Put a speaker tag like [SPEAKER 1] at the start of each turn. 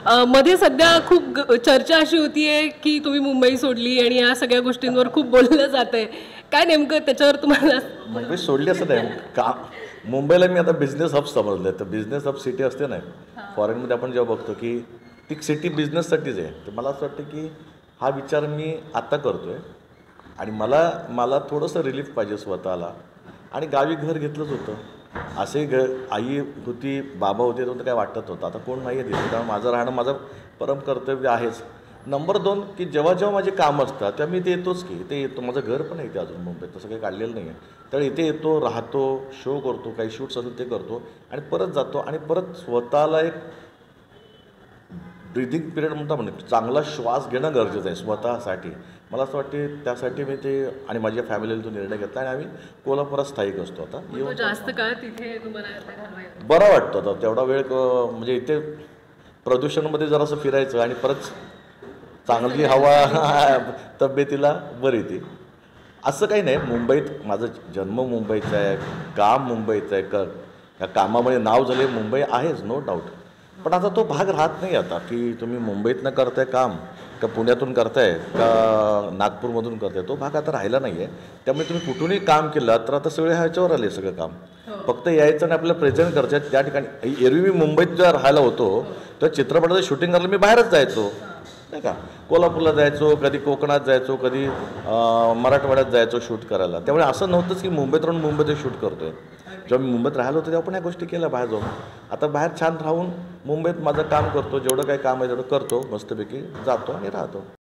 [SPEAKER 1] मध्ये सध्या खूप चर्चा अशी होतीये की तुम्ही मुंबई सोडली आणि या सगळ्या गोष्टींवर खूप बोललं जातंय. काय नेमकं त्याच्यावर तुम्हाला?
[SPEAKER 2] मुंबई सोडली असं नाही का. मुंबईला मी आता बिझनेस हब समजलं तर बिझनेस हब सिटी असते ना फॉरेनमध्ये आपण जेव्हा बघतो की ती सिटी बिझनेससाठीच आहे. तर मला असं वाटतं की हा विचार मी आत्ता करतो आहे आणि मला मला थोडंसं रिलीफ पाहिजे स्वतःला. आणि गावी घर घेतलंच होतं असे आई होती बाबा होते तर काय वाटत होतं. आता कोण नाही आहे तिथे त्यामुळे माझं राहणं माझं परम कर्तव्य आहेच. नंबर 2 की जेव्हा जेव्हा माझे काम असतात तेव्हा मी इथे येतोच की इथे येतो. माझं घर पण आहे इथे अजून मुंबईत तसं काही काढलेलं नाही आहे. त्यामुळे इथे येतो राहतो शो करतो काही शूट्स असेल ते करतो आणि परत जातो आणि परत स्वतःला एक ब्रिदिंग पिरियड म्हणता म्हणजे चांगला श्वास घेणं गरजेचं आहे स्वतःसाठी. मला असं वाटते त्यासाठी मी ते आणि माझ्या फॅमिलीला तो निर्णय घेतला आणि आम्ही कोल्हापुरात स्थायिक असतो आता.
[SPEAKER 1] येऊन जास्त काळ तिथे तुम्हाला
[SPEAKER 2] बरं वाटतं आता तेवढा वेळ म्हणजे इथे प्रदूषणामध्ये जरासं फिरायचं आणि परत चांगली हवा तब्येतीला बरी येते. असं काही नाही. मुंबईत माझा जन्म मुंबईचा आहे काम मुंबईचं आहे या कामामुळे नाव झाले मुंबई आहेच नो डाऊट. पण आता तो भाग राहत नाही आता की तुम्ही मुंबईतनं करताय काम का पुण्यातून करताय का नागपूरमधून करताय तो भाग आता राहिला नाही आहे. त्यामुळे तुम्ही कुठूनही काम केलं तर आता सगळे ह्याच्यावर आले सगळं काम. फक्त यायचं आणि आपल्याला प्रेझेंट करायचं त्या ठिकाणी. एरवी मी मुंबईत जेव्हा राहायला होतो तर चित्रपटाचं शूटिंग करायला मी बाहेरच जायचो नाही का. कोल्हापूरला जायचो कधी कोकणात जायचो कधी मराठवाड्यात जायचो शूट करायला. त्यामुळे असं नव्हतंच की मुंबईत राहून मुंबईत शूट करतो आहे. जेव्हा मी मुंबईत राहिलो होतो तेव्हा पण या गोष्टी केल्या बाहेर जाऊन. आता बाहेर छान राहून मुंबईत माझं काम करतो जेवढं काही काम आहे तेवढं करतो मस्तपैकी जातो आणि राहतो.